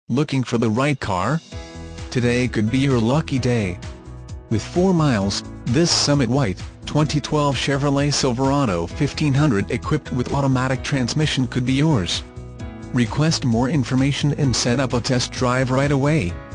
Looking for the right car? Today could be your lucky day. With 4 miles, this Summit White, 2012 Chevrolet Silverado 1500 equipped with automatic transmission could be yours. Request more information and set up a test drive right away.